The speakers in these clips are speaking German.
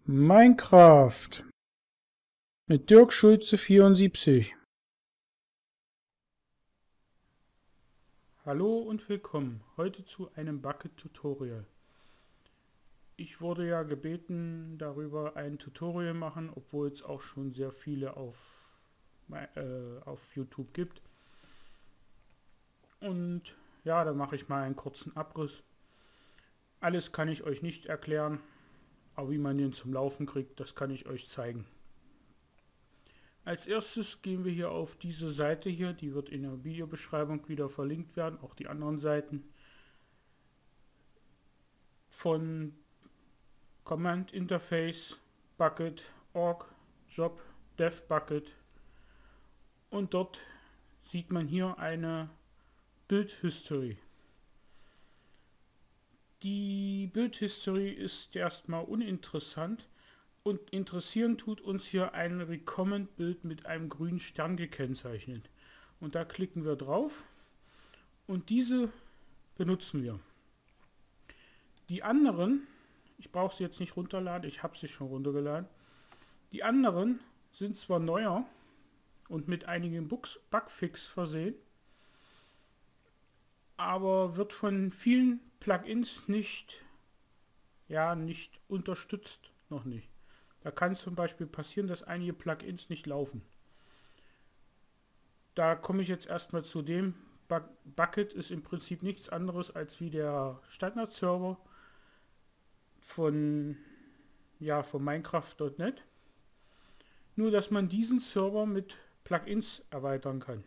Minecraft mit Dirk Schulze 74. Hallo und willkommen heute zu einem Bucket-Tutorial. Ich wurde ja gebeten, darüber ein Tutorial machen, obwohl es auch schon sehr viele auf YouTube gibt. Und ja, da mache ich mal einen kurzen Abriss. Alles kann ich euch nicht erklären, aber wie man den zum Laufen kriegt, das kann ich euch zeigen. Als erstes gehen wir hier auf diese Seite hier, die wird in der Videobeschreibung wieder verlinkt werden, auch die anderen Seiten von Command Interface, Bucket, Org, Job, Dev Bucket, und dort sieht man hier eine Build History. Die Build History ist erstmal uninteressant. Und interessieren tut uns hier ein Recommend-Bild mit einem grünen Stern gekennzeichnet. Und da klicken wir drauf und diese benutzen wir. Die anderen, ich brauche sie jetzt nicht runterladen, ich habe sie schon runtergeladen. Die anderen sind zwar neuer und mit einigen Bugfix versehen, aber wird von vielen Plugins nicht unterstützt, noch nicht. Da kann zum Beispiel passieren, dass einige Plugins nicht laufen. Da komme ich jetzt erstmal zu dem. Bucket ist im Prinzip nichts anderes als wie der Standard-Server von Minecraft.net. Nur, dass man diesen Server mit Plugins erweitern kann.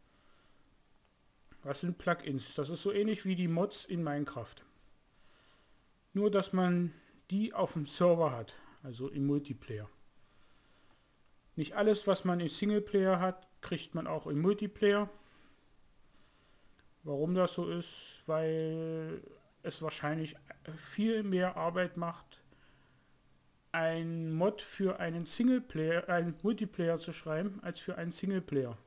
Was sind Plugins? Das ist so ähnlich wie die Mods in Minecraft. Nur, dass man die auf dem Server hat. Also im Multiplayer. Nicht alles, was man im Singleplayer hat, kriegt man auch im Multiplayer. Warum das so ist? Weil es wahrscheinlich viel mehr Arbeit macht, ein Mod für einen Multiplayer zu schreiben, als für einen Singleplayer.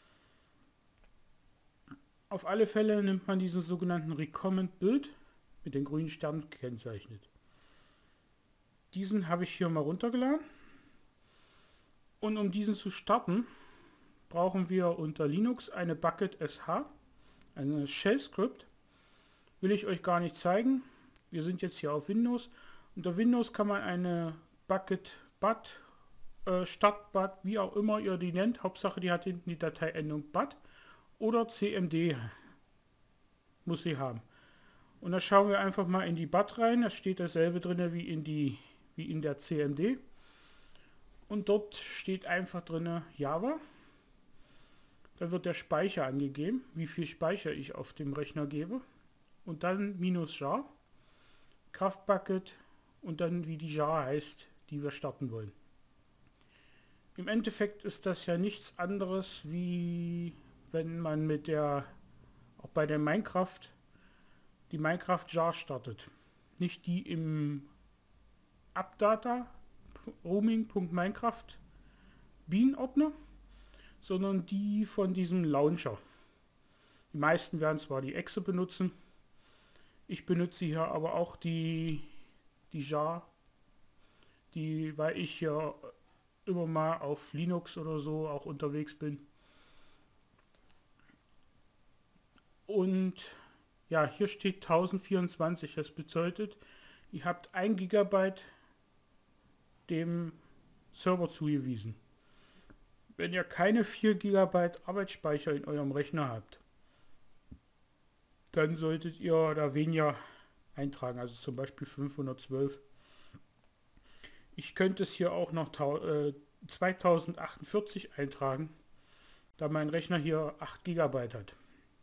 Auf alle Fälle nimmt man diesen sogenannten Recommend Build mit den grünen Sternen gekennzeichnet. Diesen habe ich hier mal runtergeladen. Und um diesen zu starten, brauchen wir unter Linux eine Bucket SH, eine Shell Script. Will ich euch gar nicht zeigen. Wir sind jetzt hier auf Windows. Unter Windows kann man eine Bucket BAT, Start-BAT, wie auch immer ihr die nennt. Hauptsache die hat hinten die Dateiendung BAT oder CMD muss sie haben. Und da schauen wir einfach mal in die BAT rein. Da steht dasselbe drin wie in der CMD. Und dort steht einfach drin Java. Da wird der Speicher angegeben, wie viel Speicher ich auf dem Rechner gebe. Und dann -jar, Kraftbucket und dann wie die Jar heißt, die wir starten wollen. Im Endeffekt ist das ja nichts anderes, wie wenn man auch bei der Minecraft, die Minecraft Jar startet. Nicht die im Appdata roaming.minecraft Bean-Ordner, sondern die von diesem Launcher. Die meisten werden zwar die Exe benutzen, ich benutze hier aber auch die Jar, weil ich hier immer mal auf Linux oder so auch unterwegs bin. Und ja, hier steht 1024, das bedeutet, ihr habt 1 GB dem Server zugewiesen. Wenn ihr keine 4 GB Arbeitsspeicher in eurem Rechner habt, dann solltet ihr da weniger eintragen, also zum Beispiel 512. Ich könnte es hier auch noch 2048 eintragen, da mein Rechner hier 8 GB hat.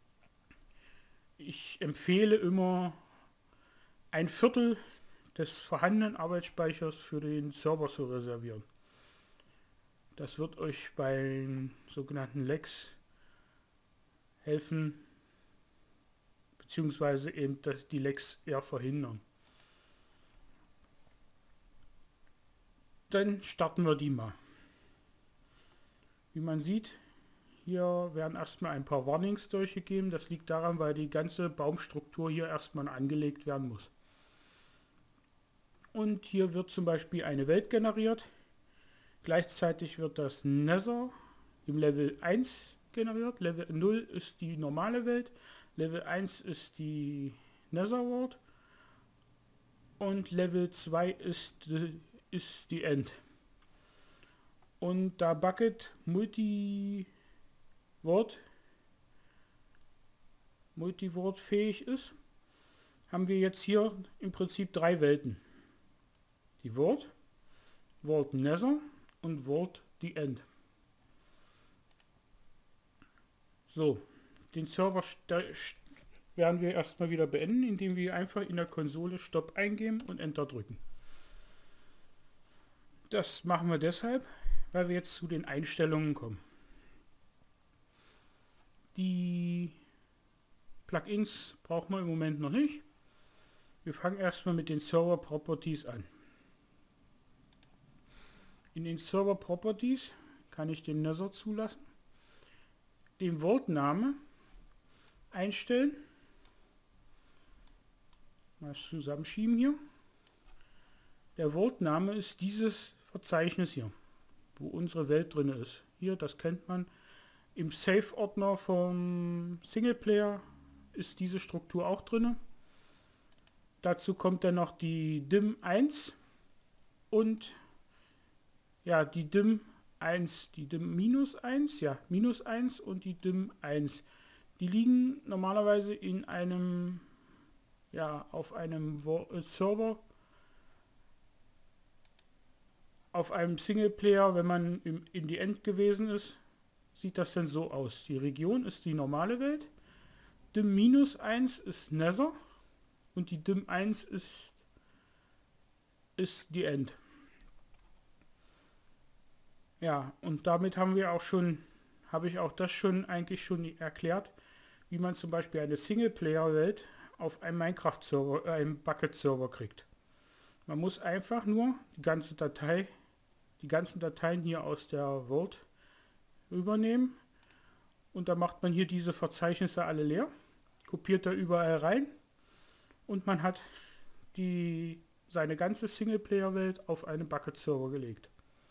Ich empfehle immer ein Viertel des vorhandenen Arbeitsspeichers für den Server zu reservieren. Das wird euch bei sogenannten Lags helfen, beziehungsweise eben die Lags eher verhindern. Dann starten wir die mal. Wie man sieht, hier werden erstmal ein paar Warnings durchgegeben. Das liegt daran, weil die ganze Baumstruktur hier erstmal angelegt werden muss. Und hier wird zum Beispiel eine Welt generiert. Gleichzeitig wird das Nether im Level 1 generiert. Level 0 ist die normale Welt. Level 1 ist die Netherworld. Und Level 2 ist die End. Und da Bucket Multiwort fähig ist, haben wir jetzt hier im Prinzip 3 Welten. Die World Nether und World the End. So, den Server werden wir erstmal wieder beenden, indem wir einfach in der Konsole Stopp eingeben und Enter drücken. Das machen wir deshalb, weil wir jetzt zu den Einstellungen kommen. Die Plugins brauchen wir im Moment noch nicht. Wir fangen erstmal mit den Server Properties an. In den Server Properties kann ich den Nether zulassen, den Wortname einstellen, mal zusammenschieben hier. Der Wortname ist dieses Verzeichnis hier, wo unsere Welt drin ist. Hier, das kennt man. Im Save-Ordner vom Singleplayer ist diese Struktur auch drin. Dazu kommt dann noch die DIM 1 und ja, die DIM 1, die DIM minus 1, ja, minus 1 und die DIM 1. Die liegen normalerweise in einem, ja, auf einem Server, auf einem Singleplayer, wenn man in die End gewesen ist, sieht das dann so aus. Die Region ist die normale Welt, DIM minus 1 ist Nether und die DIM 1 ist die End. Ja, und damit haben wir auch schon, habe ich auch das schon eigentlich schon erklärt, wie man zum Beispiel eine Singleplayer-Welt auf einem Minecraft-Server, einem Bucket-Server kriegt. Man muss einfach nur die ganzen Dateien hier aus der World übernehmen und dann macht man hier diese Verzeichnisse alle leer, kopiert da überall rein und man hat seine ganze Singleplayer-Welt auf einen Bucket-Server gelegt.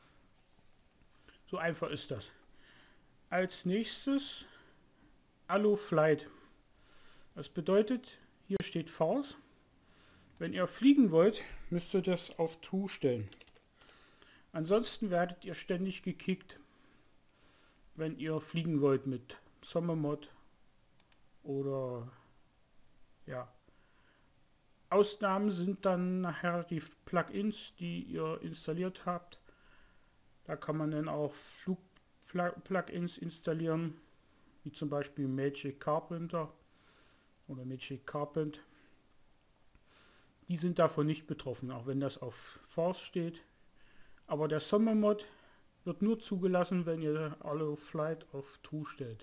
So einfach ist das. Als nächstes Allo Flight. Das bedeutet, hier steht False. Wenn ihr fliegen wollt, müsst ihr das auf True stellen. Ansonsten werdet ihr ständig gekickt, wenn ihr fliegen wollt mit Sommermod oder ja. Ausnahmen sind dann nachher die Plugins, die ihr installiert habt. Da kann man dann auch Flug-Plugins installieren, wie zum Beispiel Magic Carpenter oder Magic Carpent. Die sind davon nicht betroffen, auch wenn das auf Force steht. Aber der Sommermod wird nur zugelassen, wenn ihr Allo Flight auf True stellt.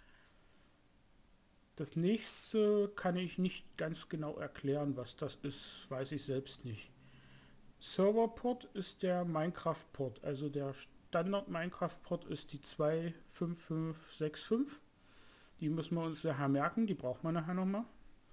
Das nächste kann ich nicht ganz genau erklären, was das ist, weiß ich selbst nicht. Serverport ist der Minecraft-Port, also der Standard-Minecraft-Port ist die 25565. Die müssen wir uns nachher merken, die braucht man nachher nochmal.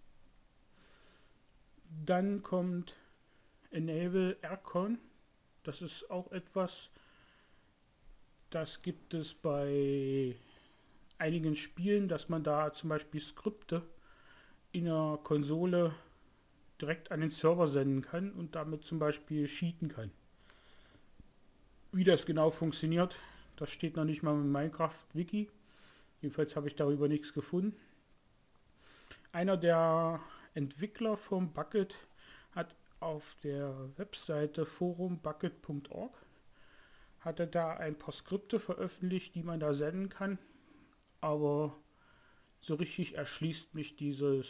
Dann kommt Enable Aircon. Das ist auch etwas, das gibt es bei einigen Spielen, dass man da zum Beispiel Skripte in der Konsole direkt an den Server senden kann und damit zum Beispiel cheaten kann. Wie das genau funktioniert, das steht noch nicht mal im Minecraft-Wiki. Jedenfalls habe ich darüber nichts gefunden. Einer der Entwickler vom Bucket hat auf der Webseite forumbucket.org hat er da ein paar Skripte veröffentlicht, die man da senden kann. Aber so richtig erschließt mich diese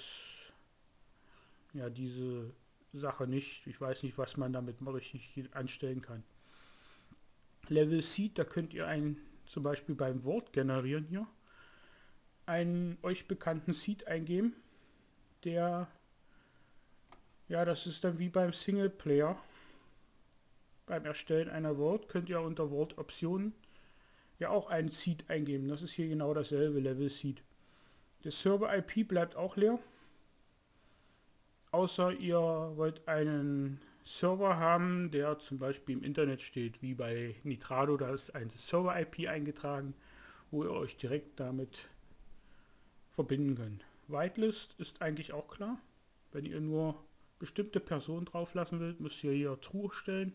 Sache nicht. Ich weiß nicht, was man damit mal richtig anstellen kann. Level Seed, da könnt ihr zum Beispiel beim Wort generieren hier, einen euch bekannten Seed eingeben, der, ja, das ist dann wie beim Singleplayer. Beim Erstellen einer Wort könnt ihr unter Wort Optionen ja auch einen Seed eingeben. Das ist hier genau dasselbe, Level Seed. Der Server IP bleibt auch leer. Außer ihr wollt einen Server haben, der zum Beispiel im Internet steht, wie bei Nitrado, da ist eine Server-IP eingetragen, wo ihr euch direkt damit verbinden könnt. Whitelist ist eigentlich auch klar. Wenn ihr nur bestimmte Personen drauf lassen wollt, müsst ihr hier True stellen.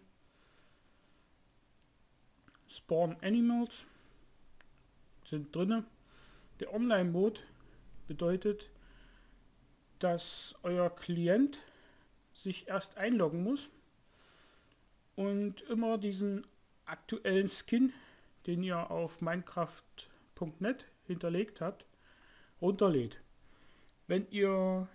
Spawn Animals sind drinne. Der Online-Mode bedeutet, dass euer Klient sich erst einloggen muss und immer diesen aktuellen Skin, den ihr auf Minecraft.net hinterlegt habt, runterlädt. Wenn ihr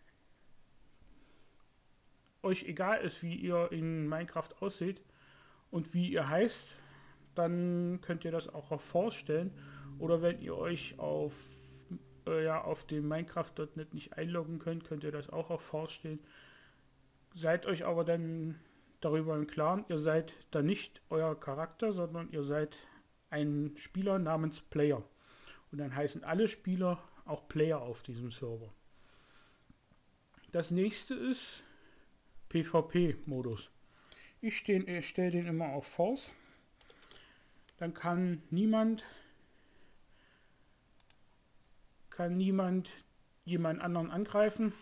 euch egal ist, wie ihr in Minecraft aussieht und wie ihr heißt, dann könnt ihr das auch auf False stellen. Oder wenn ihr euch auf dem Minecraft.net nicht einloggen könnt, könnt ihr das auch auf False stellen. Seid euch aber dann darüber im Klaren, ihr seid dann nicht euer Charakter, sondern ihr seid ein Spieler namens Player. Und dann heißen alle Spieler auch Player auf diesem Server. Das nächste ist PvP-Modus. Ich stelle den immer auf False. Dann kann niemand jemand anderen angreifen.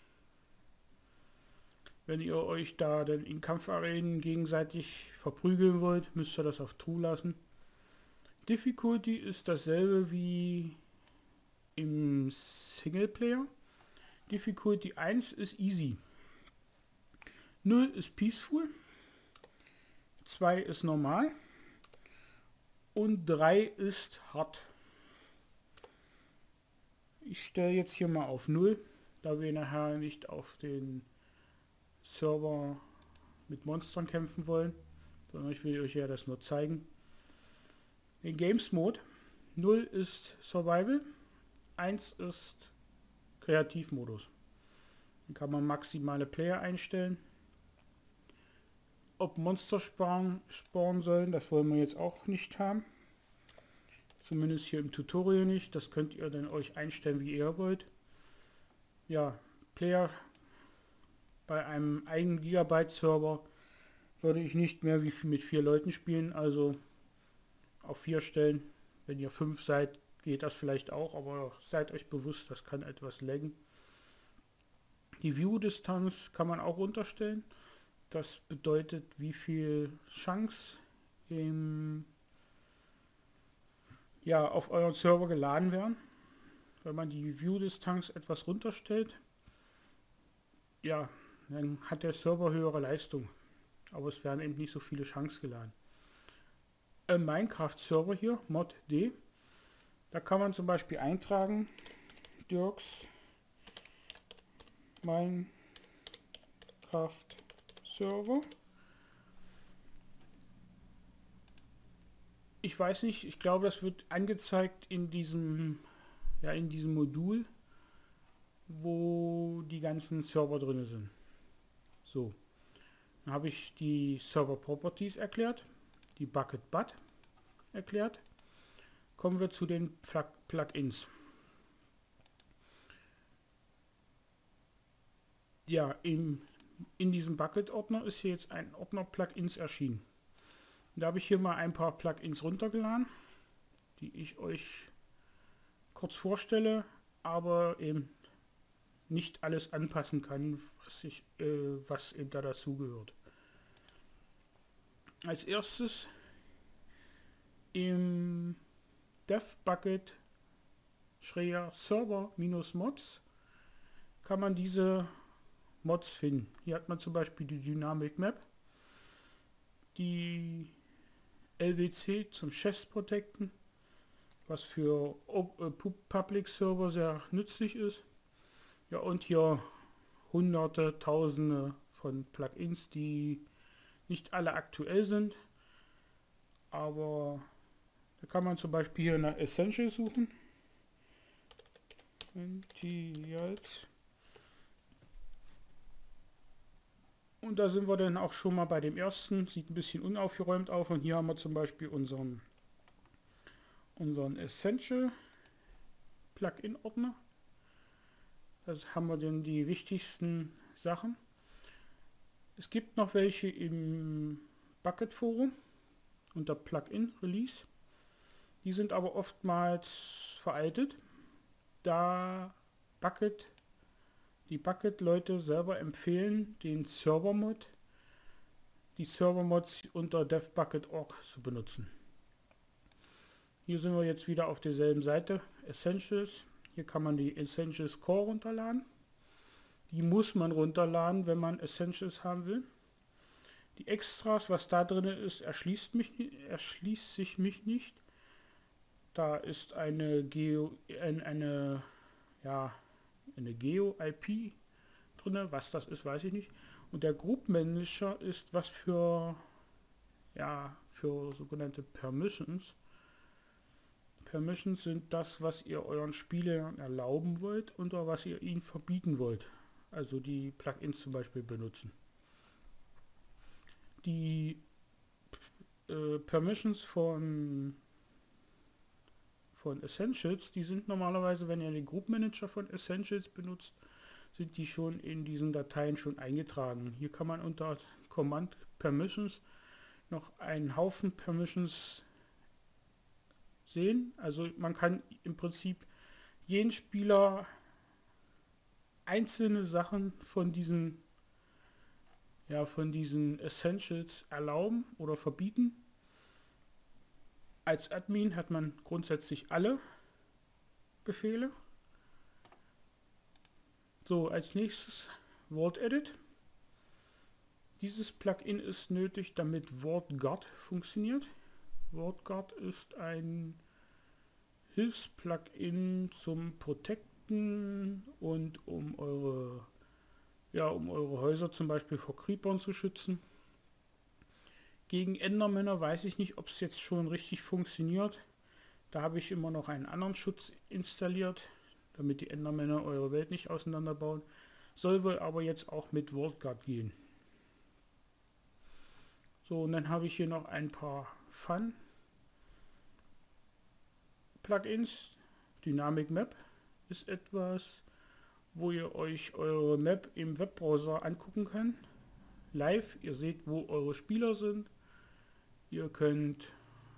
Wenn ihr euch da dann in Kampfarenen gegenseitig verprügeln wollt, müsst ihr das auf True lassen. Difficulty ist dasselbe wie im Singleplayer. Difficulty 1 ist easy. 0 ist peaceful. 2 ist normal. Und 3 ist hart. Ich stelle jetzt hier mal auf 0, da wir nachher nicht auf den Server mit Monstern kämpfen wollen, sondern ich will euch ja das nur zeigen. Den Games Mode 0 ist Survival, 1 ist Kreativmodus. Dann kann man maximale Player einstellen. Ob Monster spawnen sollen, das wollen wir jetzt auch nicht haben. Zumindest hier im Tutorial nicht. Das könnt ihr dann euch einstellen, wie ihr wollt. Ja, Player bei einem 1 GB Server würde ich nicht mehr wie mit 4 Leuten spielen, also auf 4 stellen. Wenn ihr 5 seid, geht das vielleicht auch, aber seid euch bewusst, das kann etwas laggen. Die View-Distanz kann man auch runterstellen. Das bedeutet, wie viel Chunks auf euren Server geladen werden. Wenn man die View-Distanz etwas runterstellt, ja, dann hat der Server höhere Leistung. Aber es werden eben nicht so viele Chunks geladen. Ein Minecraft-Server hier, Mod D, da kann man zum Beispiel eintragen, Dirks Minecraft-Server. Ich weiß nicht, ich glaube, das wird angezeigt in diesem Modul, wo die ganzen Server drin sind. So, dann habe ich die Server Properties erklärt, die Bucket Bud erklärt. Kommen wir zu den Plugins. Ja, in diesem Bucket-Ordner ist hier jetzt ein Ordner Plugins erschienen. Da habe ich hier mal ein paar Plugins runtergeladen, die ich euch kurz vorstelle, aber eben nicht alles anpassen kann, was eben da dazugehört. Als erstes im DevBucket Server-Mods kann man diese Mods finden. Hier hat man zum Beispiel die Dynamic Map, die LWC zum Chest Protecten, was für Public Server sehr nützlich ist. Ja, und hier hunderte, tausende von Plugins, die nicht alle aktuell sind, aber da kann man zum Beispiel hier nach Essential suchen. Und da sind wir dann auch schon mal bei dem ersten. Sieht ein bisschen unaufgeräumt auf. Und hier haben wir zum Beispiel unseren Essential Plugin-Ordner. Da haben wir dann die wichtigsten Sachen. Es gibt noch welche im Bucket Forum unter Plugin Release. Die sind aber oftmals veraltet, da die Bucket-Leute selber empfehlen, die Server-Mods unter devbucket.org zu benutzen. Hier sind wir jetzt wieder auf derselben Seite, Essentials. Hier kann man die Essentials Core runterladen. Die muss man runterladen, wenn man Essentials haben will. Die Extras, was da drin ist, erschließt sich mich nicht. Da ist eine Geo-IP drin. Was das ist, weiß ich nicht. Und der Group Manager ist was für sogenannte Permissions. Permissions sind das, was ihr euren Spielern erlauben wollt oder was ihr ihnen verbieten wollt. Also die Plugins zum Beispiel benutzen. Die Permissions von Essentials, die sind normalerweise, wenn ihr den Group Manager von Essentials benutzt, sind die schon in diesen Dateien schon eingetragen. Hier kann man unter Command Permissions noch einen Haufen Permissions sehen. Also man kann im Prinzip jeden Spieler einzelne Sachen von diesen Essentials erlauben oder verbieten. Als Admin hat man grundsätzlich alle Befehle. So, als nächstes Word Edit. Dieses Plugin ist nötig, damit WordGuard funktioniert. WordGuard ist ein Hilfsplugin zum Protecten und um eure Häuser zum Beispiel vor Creepern zu schützen. Gegen Endermänner weiß ich nicht, ob es jetzt schon richtig funktioniert. Da habe ich immer noch einen anderen Schutz installiert, damit die Endermänner eure Welt nicht auseinanderbauen. Soll wohl aber jetzt auch mit WordGuard gehen. So, und dann habe ich hier noch ein paar Fun-Plugins. Dynamic Map ist etwas, wo ihr euch eure Map im Webbrowser angucken könnt. Live, ihr seht, wo eure Spieler sind. Ihr könnt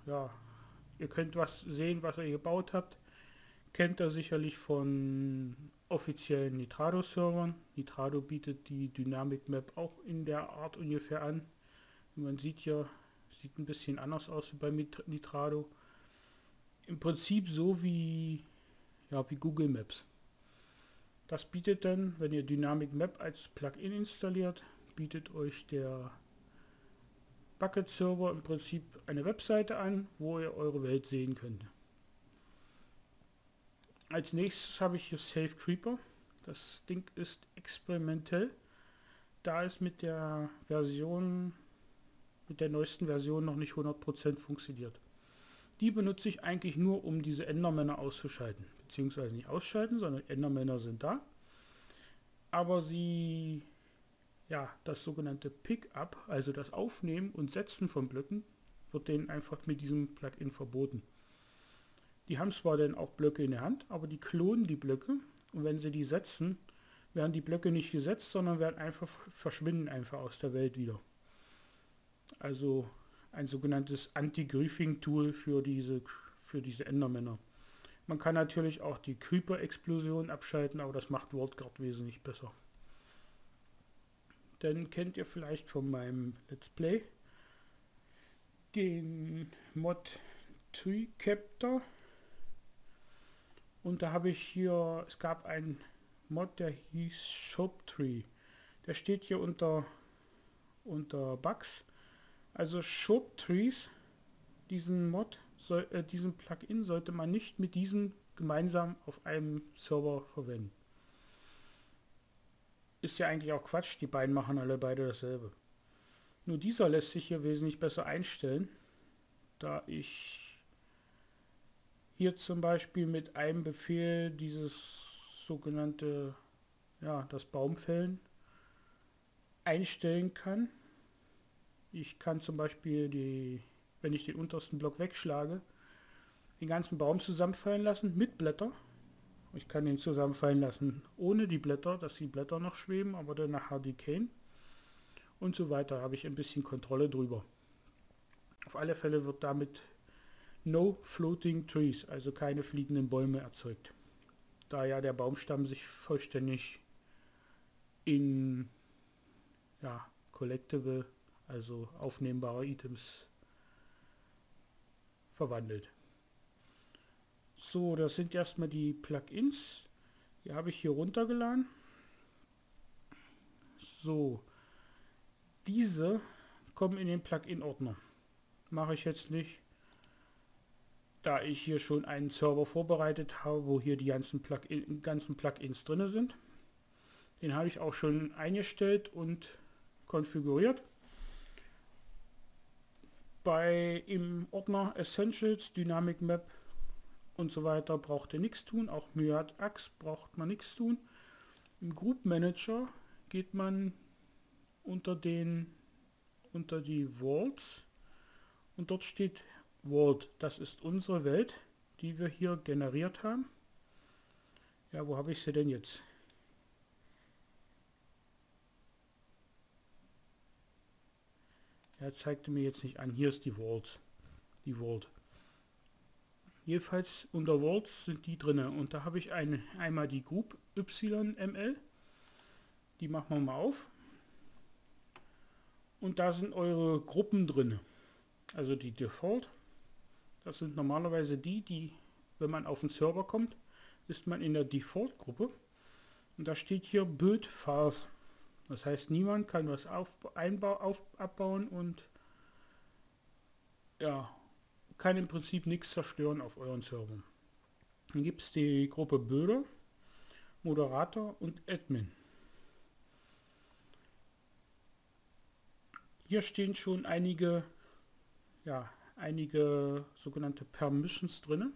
was sehen, was ihr gebaut habt. Kennt ihr sicherlich von offiziellen Nitrado-Servern. Nitrado bietet die Dynamic Map auch in der Art ungefähr an. Man sieht ein bisschen anders aus bei Nitrado. Im Prinzip so wie Google Maps. Das bietet dann, wenn ihr Dynamic Map als Plugin installiert, bietet euch der Bucket Server im Prinzip eine Webseite an, wo ihr eure Welt sehen könnt. Als nächstes habe ich hier Safe Creeper. Das Ding ist experimentell, da es mit der neuesten Version noch nicht 100% funktioniert. Die benutze ich eigentlich nur, um diese Endermänner auszuschalten. Beziehungsweise nicht ausschalten, sondern Endermänner sind da. Aber das sogenannte Pickup, also das Aufnehmen und Setzen von Blöcken, wird denen einfach mit diesem Plugin verboten. Die haben zwar dann auch Blöcke in der Hand, aber die klonen die Blöcke und wenn sie die setzen, werden die Blöcke nicht gesetzt, sondern verschwinden einfach aus der Welt wieder. Also ein sogenanntes Anti-Griefing-Tool für diese Endermänner. Man kann natürlich auch die Creeper-Explosion abschalten, aber das macht WordGuard wesentlich besser. Dann kennt ihr vielleicht von meinem Let's Play den Mod Tree Captor. Und da habe ich hier, es gab einen Mod, der hieß Shop Tree. Der steht hier unter Bugs. Also Shop Trees, diesen Plugin sollte man nicht mit diesem gemeinsam auf einem Server verwenden. Ist ja eigentlich auch Quatsch, die beiden machen alle beide dasselbe. Nur dieser lässt sich hier wesentlich besser einstellen, da ich hier zum Beispiel mit einem Befehl dieses sogenannte, das Baumfällen einstellen kann. Ich kann zum Beispiel, wenn ich den untersten Block wegschlage, den ganzen Baum zusammenfallen lassen mit Blätter. Ich kann ihn zusammenfallen lassen ohne die Blätter, dass die Blätter noch schweben, aber dann nachher decayen. und so weiter. Habe ich ein bisschen Kontrolle drüber. Auf alle Fälle wird damit No Floating Trees, also keine fliegenden Bäume erzeugt. Da ja der Baumstamm sich vollständig in collectible, also aufnehmbare Items verwandelt. So, das sind erstmal die Plugins. Die habe ich hier runtergeladen. So, diese kommen in den Plugin-Ordner. Mache ich jetzt nicht, da ich hier schon einen Server vorbereitet habe, wo hier die ganzen Plugins drin sind. Den habe ich auch schon eingestellt und konfiguriert. Im Ordner Essentials, Dynamic Map und so weiter braucht ihr nichts tun. Auch Myriad Axe braucht man nichts tun. Im Group Manager geht man unter die Worlds und dort steht World. Das ist unsere Welt, die wir hier generiert haben. Ja, wo habe ich sie denn jetzt? Er zeigte mir jetzt nicht an. Hier ist die World. Jedenfalls unter Worlds sind die drin. Und da habe ich einmal die Group YML. Die machen wir mal auf. Und da sind eure Gruppen drin. Also die Default. Das sind normalerweise die, wenn man auf den Server kommt, ist man in der Default-Gruppe. Und da steht hier Build Files. Das heißt, niemand kann was abbauen und ja, kann im Prinzip nichts zerstören auf euren Servern. Dann gibt es die Gruppe Builder, Moderator und Admin. Hier stehen schon einige sogenannte Permissions drin,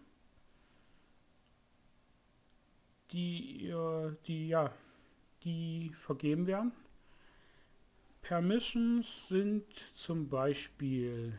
die vergeben werden. Permissions sind zum Beispiel,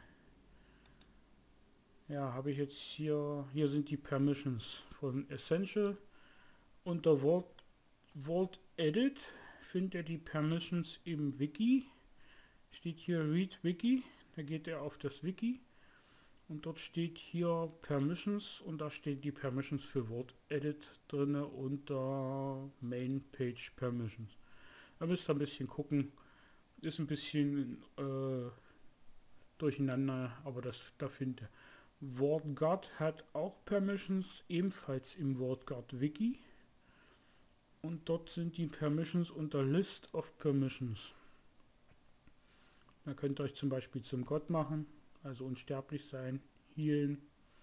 habe ich jetzt hier sind die Permissions von Essential. Unter Vault Edit findet ihr die Permissions im Wiki. Steht hier Read Wiki, da geht er auf das Wiki und dort steht hier Permissions und da stehen die Permissions für Vault Edit drin unter Main Page Permissions. Da müsst ihr ein bisschen gucken, ist ein bisschen durcheinander, aber da findet ihr. WorldGuard hat auch Permissions, ebenfalls im WorldGuard Wiki. Und dort sind die Permissions unter List of Permissions. Da könnt ihr euch zum Beispiel zum Gott machen, also unsterblich sein, healen,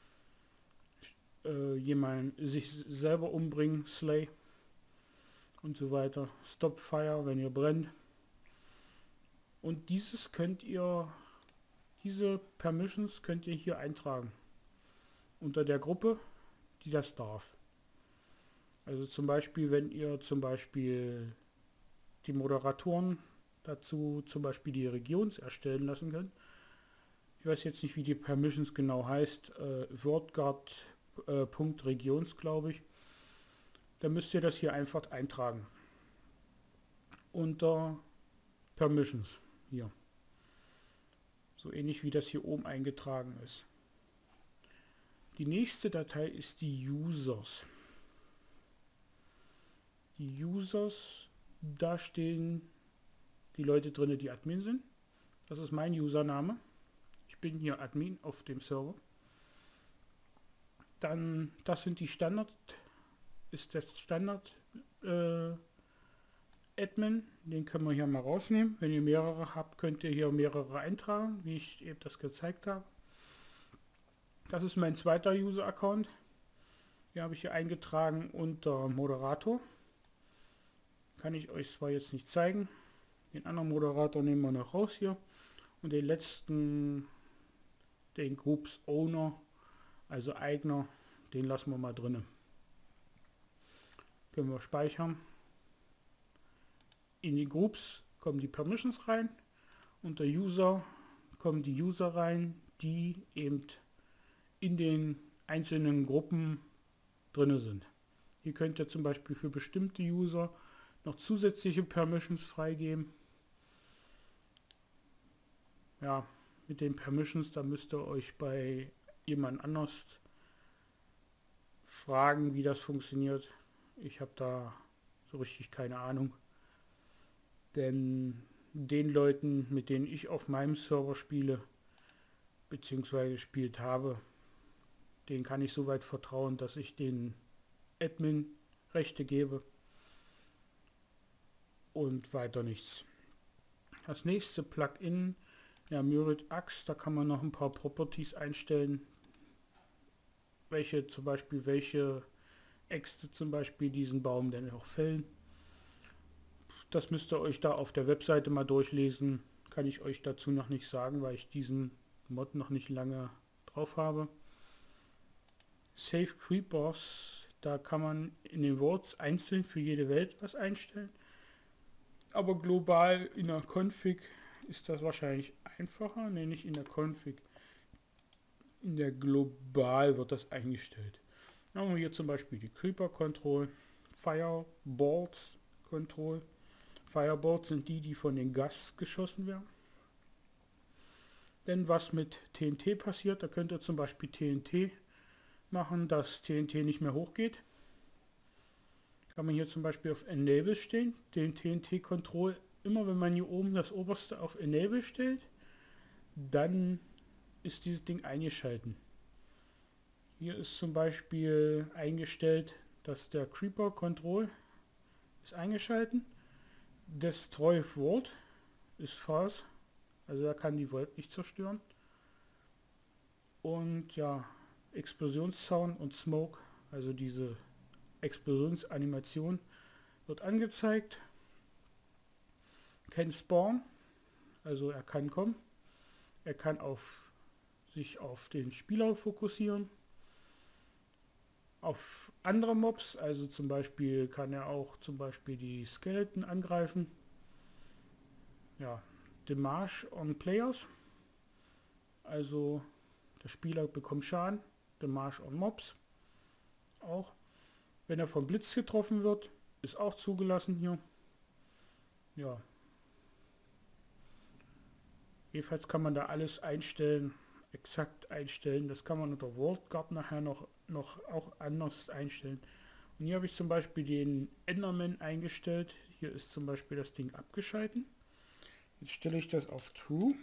jemanden sich selber umbringen, slay und so weiter. Stop Fire, wenn ihr brennt. Und diese Permissions könnt ihr hier eintragen. Unter der Gruppe, die das darf. Also zum Beispiel, wenn ihr die Moderatoren dazu zum Beispiel die Regions erstellen lassen könnt. Ich weiß jetzt nicht, wie die Permissions genau heißt. WorldGuard.Regions, glaube ich. Dann müsst ihr das hier einfach eintragen. Unter Permissions. Hier. So ähnlich wie das hier oben eingetragen ist. Die nächste Datei ist die Users. Die Users, da stehen die Leute drin, die Admin sind. Das ist mein Username. Ich bin hier Admin auf dem Server. Dann, das sind die ist das Standard Admin. Den können wir hier mal rausnehmen. Wenn ihr mehrere habt, könnt ihr hier mehrere eintragen, wie ich eben das gezeigt habe. Das ist mein zweiter User-Account. Den habe ich hier eingetragen unter Moderator. Kann ich euch zwar jetzt nicht zeigen. Den anderen Moderator nehmen wir noch raus hier. Und den letzten, den Groups Owner, also Eigner, den lassen wir mal drin. Können wir speichern. In die Groups kommen die Permissions rein. Unter User kommen die User rein, die eben in den einzelnen Gruppen drin sind. Ihr könnt ja zum Beispiel für bestimmte User noch zusätzliche Permissions freigeben. ja, mit den Permissions, da müsst ihr euch bei jemand anders fragen, wie das funktioniert. Ich habe da so richtig keine Ahnung. Denn den Leuten, mit denen ich auf meinem Server spiele, beziehungsweise gespielt habe, denen kann ich so weit vertrauen, dass ich den Admin Rechte gebe und weiter nichts. Das nächste Plugin, ja, Myriad Axe, da kann man noch ein paar Properties einstellen, welche Äxte zum Beispiel diesen Baum denn auch fällen. Das müsst ihr euch da auf der Webseite mal durchlesen. Kann ich euch dazu noch nicht sagen, weil ich diesen Mod noch nicht lange drauf habe. Save Creepers, da kann man in den Worts einzeln für jede Welt was einstellen. Aber global in der Config ist das wahrscheinlich einfacher. Ne, nicht in der Config. In der Global wird das eingestellt. Dann haben wir hier zum Beispiel die Creeper Control, Fireballs Control. Fireballs sind die von den Gas geschossen werden. Denn was mit TNT passiert, da könnt ihr zum Beispiel TNT machen, dass TNT nicht mehr hochgeht. Kann man hier zum Beispiel auf Enable stellen, den TNT Control. Immer wenn man hier oben das oberste auf Enable stellt, dann ist dieses Ding eingeschalten. Hier ist zum Beispiel eingestellt, dass der Creeper Control ist eingeschalten. Destroy Vault ist false, also er kann die Vault nicht zerstören. Und ja, Explosionssound und Smoke, also diese Explosionsanimation, wird angezeigt. Can Spawn, also er kann kommen. Er kann sich auf den Spieler fokussieren. Auf andere Mobs, also zum Beispiel kann er auch zum Beispiel die Skeleton angreifen. Ja, Damage on Players, also der Spieler bekommt Schaden. Damage on Mobs auch. Wenn er vom Blitz getroffen wird, ist auch zugelassen hier. Ja. Jedenfalls kann man da alles einstellen, exakt einstellen. Das kann man unter World Guard nachher noch auch anders einstellen. Und hier habe ich zum Beispiel den Enderman eingestellt. Hier ist zum Beispiel das Ding abgeschalten. Jetzt stelle ich das auf True.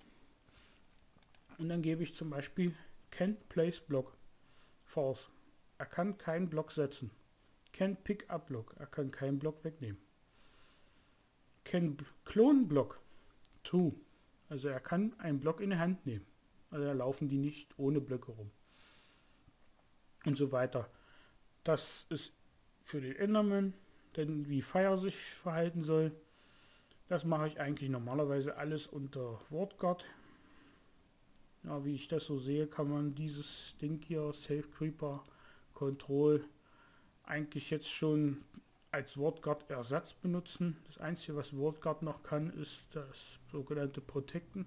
Und dann gebe ich zum Beispiel Can't Place Block False. Er kann keinen Block setzen. Can't Pick Up Block. Er kann keinen Block wegnehmen. Can Clone Block True. Also er kann einen Block in die Hand nehmen. Also da laufen die nicht ohne Blöcke rum. Und so weiter. Das ist für den Enderman, denn wie Fire sich verhalten soll, das mache ich eigentlich normalerweise alles unter WordGuard. Ja, wie ich das so sehe, kann man dieses Ding hier, Save Creeper Control, eigentlich jetzt schon als WordGuard-Ersatz benutzen. Das Einzige, was WordGuard noch kann, ist das sogenannte Protecten.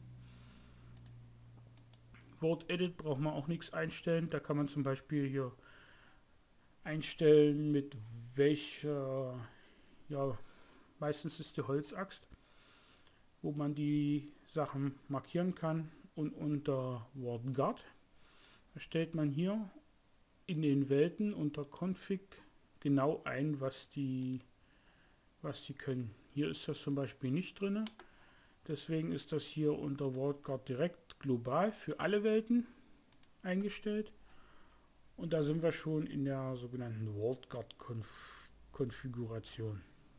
Word Edit braucht man auch nichts einstellen. Da kann man zum Beispiel hier einstellen, mit welcher, ja, meistens ist die Holzaxt, wo man die Sachen markieren kann. Und unter WordGuard stellt man hier in den Welten unter Config genau ein, was die können. Hier ist das zum Beispiel nicht drin. Deswegen ist das hier unter WordGuard direkt global für alle Welten eingestellt. Und da sind wir schon in der sogenannten WordGuard-Konfiguration.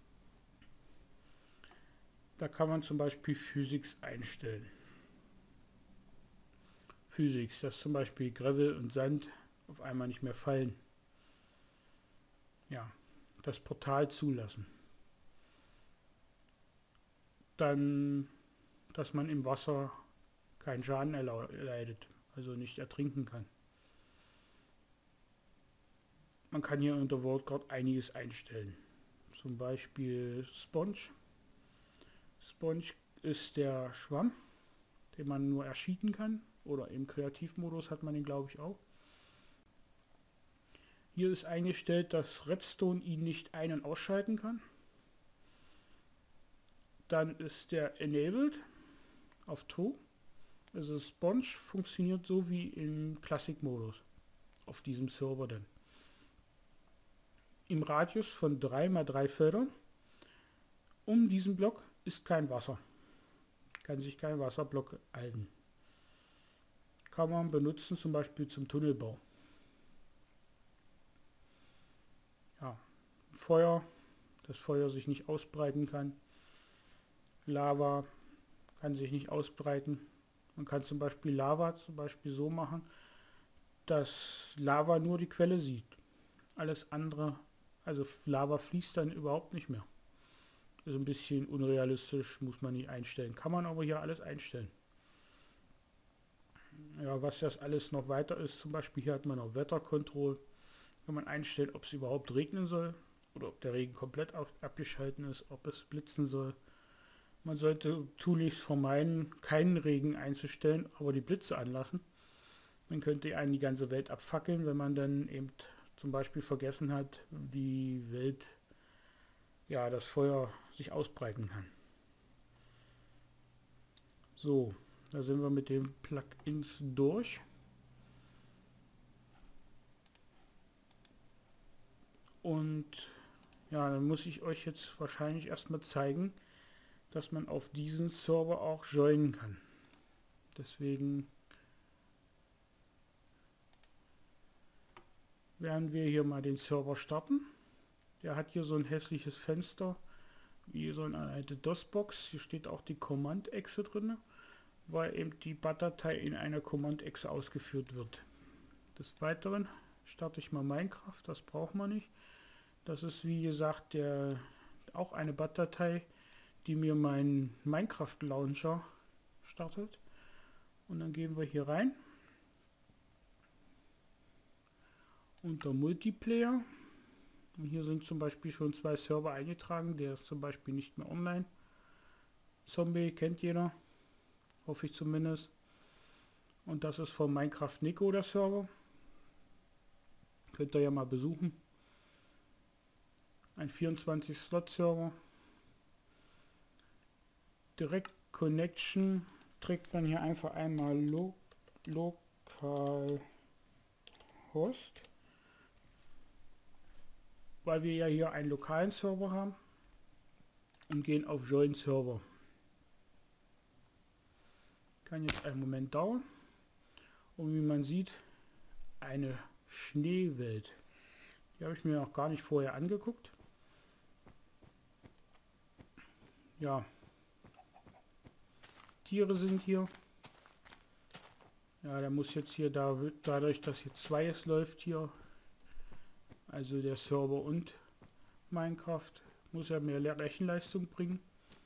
Da kann man zum Beispiel Physics einstellen. Physics, dass zum Beispiel Gravel und Sand auf einmal nicht mehr fallen. Ja, das Portal zulassen. Dann, dass man im Wasser keinen Schaden erleidet, also nicht ertrinken kann. Man kann hier unter WordGuard einiges einstellen. Zum Beispiel Sponge. Sponge ist der Schwamm, den man nur erschießen kann. Oder im Kreativmodus hat man ihn, glaube ich, auch. Hier ist eingestellt, dass Redstone ihn nicht ein- und ausschalten kann. Dann ist der Enabled auf True. Also Sponge funktioniert so wie im Classic-Modus auf diesem Server dann. Im Radius von 3 mal 3 Feldern um diesen Block ist kein Wasser. Kann sich kein Wasserblock halten. Kann man benutzen zum Beispiel zum Tunnelbau. Ja, Feuer, das Feuer sich nicht ausbreiten kann. Lava kann sich nicht ausbreiten. Man kann zum Beispiel Lava so machen, dass Lava nur die Quelle sieht. Alles andere, also Lava fließt dann überhaupt nicht mehr. Ist ein bisschen unrealistisch, muss man nicht einstellen. Kann man aber hier alles einstellen. Ja, was das alles noch weiter ist, zum Beispiel hier hat man auch Wettercontrol. Kann man einstellen, ob es überhaupt regnen soll oder ob der Regen komplett abgeschalten ist, ob es blitzen soll. Man sollte tunlichst vermeiden, keinen Regen einzustellen, aber die Blitze anlassen. Man könnte einen die ganze Welt abfackeln, wenn man dann eben zum Beispiel vergessen hat, die Welt, ja, das Feuer sich ausbreiten kann. So, da sind wir mit den Plugins durch. Und ja, dann muss ich euch jetzt wahrscheinlich erstmal zeigen, dass man auf diesen Server auch joinen kann. Deswegen werden wir hier mal den Server starten. Der hat hier so ein hässliches Fenster, wie so eine alte DOS-Box. Hier steht auch die Command-Exe drin, weil eben die BAT-Datei in einer Command-Exe ausgeführt wird. Des Weiteren starte ich mal Minecraft, das braucht man nicht. Das ist wie gesagt auch eine BAT-Datei, die mir meinen Minecraft-Launcher startet. Und dann gehen wir hier rein. Unter Multiplayer. Und hier sind zum Beispiel schon 2 Server eingetragen. Der ist zum Beispiel nicht mehr online. Zombie kennt jeder. Hoffe ich zumindest. Und das ist von Minecraft Nico der Server. Könnt ihr ja mal besuchen. Ein 24-Slot-Server. Direct Connection trägt man hier einfach einmal Localhost, weil wir ja hier einen lokalen Server haben, und gehen auf Join Server. Kann jetzt einen Moment dauern. Und wie man sieht, eine Schneewelt. Die habe ich mir auch gar nicht vorher angeguckt. Ja. Tiere sind hier. Ja, da muss jetzt hier dadurch, dass hier 2 läuft hier, also der Server und Minecraft, muss ja mehr Rechenleistung bringen.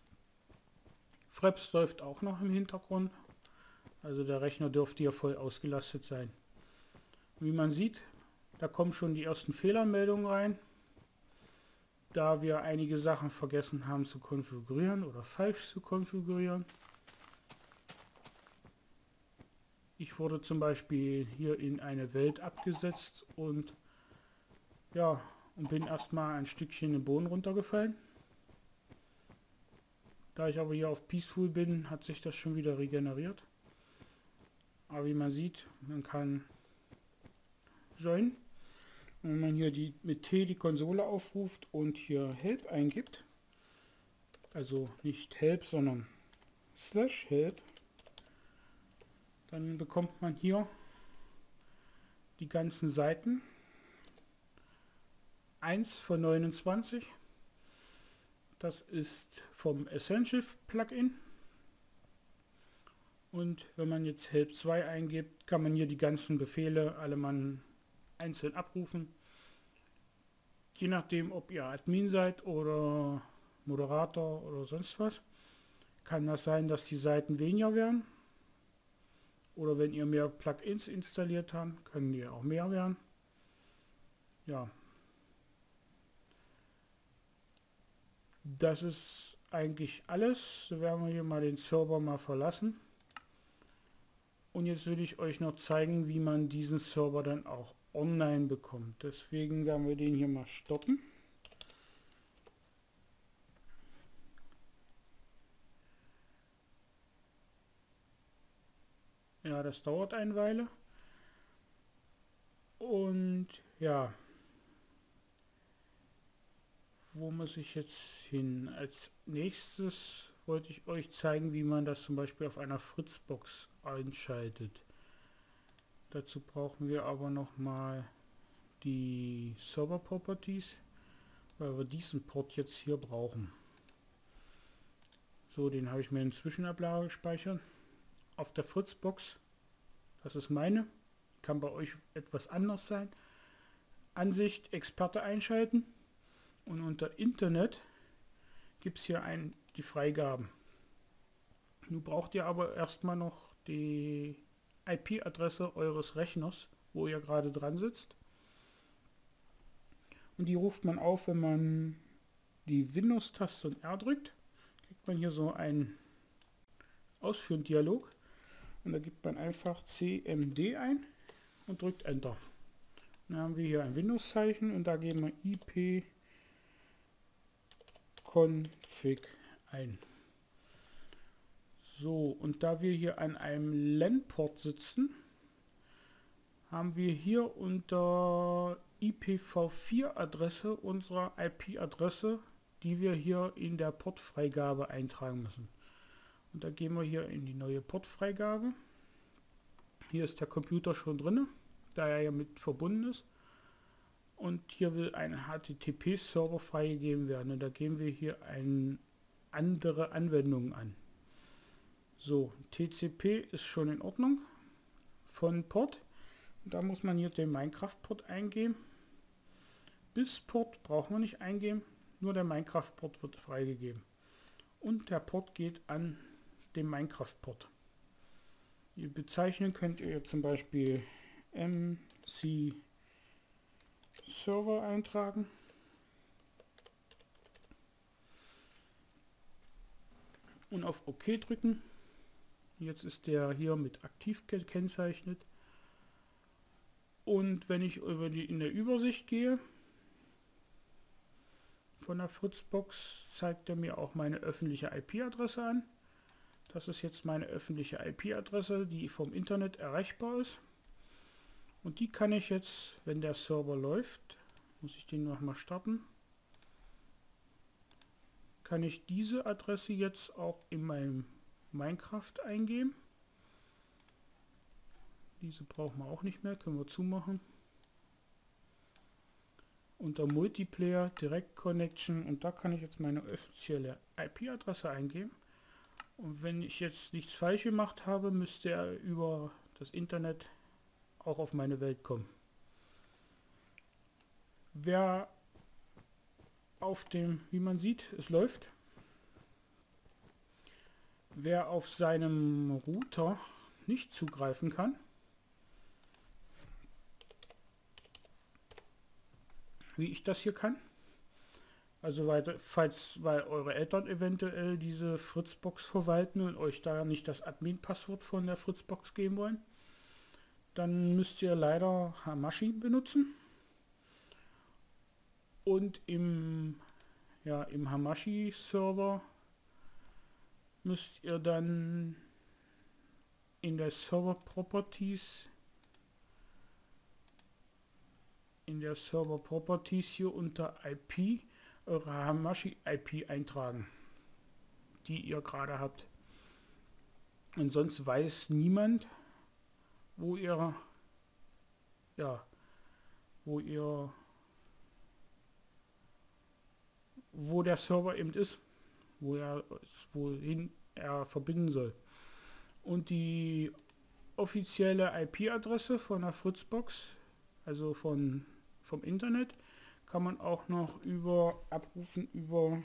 Fraps läuft auch noch im Hintergrund. Also der Rechner dürfte hier voll ausgelastet sein. Wie man sieht, da kommen schon die ersten Fehlermeldungen rein, da wir einige Sachen vergessen haben zu konfigurieren oder falsch zu konfigurieren. Ich wurde zum Beispiel hier in eine Welt abgesetzt und ja, und bin erstmal ein Stückchen den Boden runtergefallen. Da ich aber hier auf Peaceful bin, hat sich das schon wieder regeneriert. Aber wie man sieht, man kann joinen. Und wenn man hier mit T die Konsole aufruft und hier Help eingibt, also nicht Help, sondern /Help, dann bekommt man hier die ganzen Seiten. 1 von 29. Das ist vom Essential Plugin. Und wenn man jetzt Help 2 eingibt, kann man hier die ganzen Befehle alle mal einzeln abrufen. Je nachdem, ob ihr Admin seid oder Moderator oder sonst was, kann das sein, dass die Seiten weniger werden. Oder wenn ihr mehr Plugins installiert habt, können die auch mehr werden. Ja. Das ist eigentlich alles. Da werden wir hier mal den Server mal verlassen. Und jetzt will ich euch noch zeigen, wie man diesen Server dann auch online bekommt. Deswegen werden wir den hier mal stoppen. Ja, das dauert eine Weile. Und ja, wo muss ich jetzt hin? Als nächstes wollte ich euch zeigen, wie man das zum Beispiel auf einer Fritzbox einschaltet. Dazu brauchen wir aber noch mal die Server Properties, weil wir diesen Port jetzt hier brauchen. So, den habe ich mir in Zwischenablage gespeichert. Auf der Fritzbox, das ist meine, kann bei euch etwas anders sein. Ansicht Experte einschalten und unter Internet gibt es hier die Freigaben. Nun braucht ihr aber erstmal noch die IP-Adresse eures Rechners, wo ihr gerade dran sitzt. Und die ruft man auf, wenn man die Windows-Taste und R drückt. Kriegt man hier so einen Ausführen-Dialog. Und da gibt man einfach CMD ein und drückt Enter. Dann haben wir hier ein Windows-Zeichen und da geben wir ipconfig ein. So, und da wir hier an einem LAN-Port sitzen, haben wir hier unter IPv4-Adresse unsere IP-Adresse, die wir hier in der Portfreigabe eintragen müssen. Und da gehen wir hier in die neue Portfreigabe. Hier ist der Computer schon drin, da er ja mit verbunden ist. Und hier will ein HTTP-Server freigegeben werden. Und da geben wir hier andere Anwendungen an. So, TCP ist schon in Ordnung von Port. Da muss man hier den Minecraft-Port eingeben. BIS-Port brauchen wir nicht eingeben, nur der Minecraft-Port wird freigegeben. Und der Port geht an den Minecraft-Port. Ihr bezeichnen könnt ihr zum Beispiel MC Server eintragen. Und auf OK drücken. Jetzt ist der hier mit aktiv gekennzeichnet. Und wenn ich in der Übersicht gehe von der Fritzbox, zeigt er mir auch meine öffentliche IP-Adresse an. Das ist jetzt meine öffentliche IP-Adresse, die vom Internet erreichbar ist. Und die kann ich jetzt, wenn der Server läuft, muss ich den nochmal starten, kann ich diese Adresse jetzt auch in meinem Minecraft eingeben. Diese brauchen wir auch nicht mehr, können wir zumachen. Unter Multiplayer, Direct Connection, und da kann ich jetzt meine offizielle IP-Adresse eingeben. Und wenn ich jetzt nichts falsch gemacht habe, müsste er über das Internet auch auf meine Welt kommen. Wer auf dem, wie man sieht, es läuft, wer auf seinem Router nicht zugreifen kann, wie ich das hier kann, also weil eure Eltern eventuell diese Fritzbox verwalten und euch da nicht das Admin-Passwort von der Fritzbox geben wollen, dann müsst ihr leider Hamashi benutzen. Und im Hamashi-Server müsst ihr dann in der Server Properties hier unter IP eure Hamashi IP eintragen, die ihr gerade habt. Und sonst weiß niemand, wo der Server eben ist, wohin er verbinden soll. Und die offizielle IP-Adresse von der Fritzbox, also vom Internet, kann man auch noch abrufen über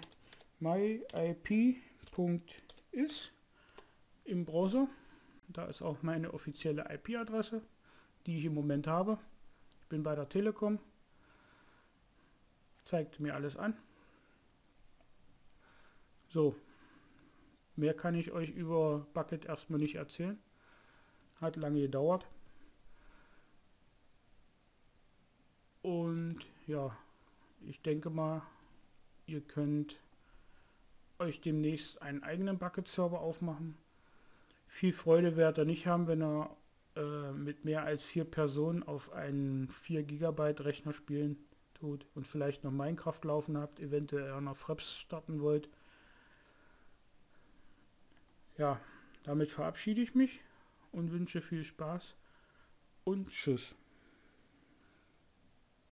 myip.is im Browser. Da ist auch meine offizielle IP-Adresse, die ich im Moment habe. Ich bin bei der Telekom. Zeigt mir alles an. So, mehr kann ich euch über Bukkit erstmal nicht erzählen. Hat lange gedauert. Und ja, ich denke mal, ihr könnt euch demnächst einen eigenen Bukkit-Server aufmachen. Viel Freude wird er nicht haben, wenn er mit mehr als 4 Personen auf einen 4 Gigabyte Rechner spielen tut und vielleicht noch Minecraft laufen habt, eventuell auch noch Fraps starten wollt. Ja, damit verabschiede ich mich und wünsche viel Spaß und Tschüss.